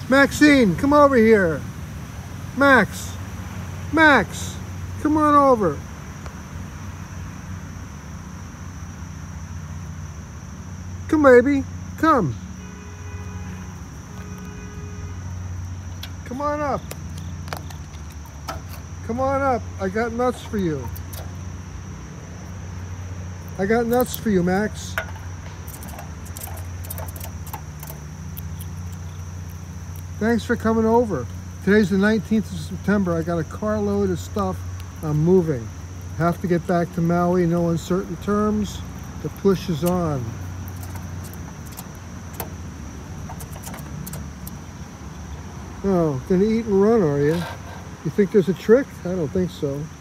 Maxine, come over here. Max, come on over. Come, baby, come. Come on up. Come on up. I got nuts for you. I got nuts for you, Max. Thanks for coming over. Today's the 19th of September. I got a carload of stuff. I'm moving. Have to get back to Maui, no uncertain terms. The push is on. Oh, gonna eat and run, are you? You think there's a trick? I don't think so.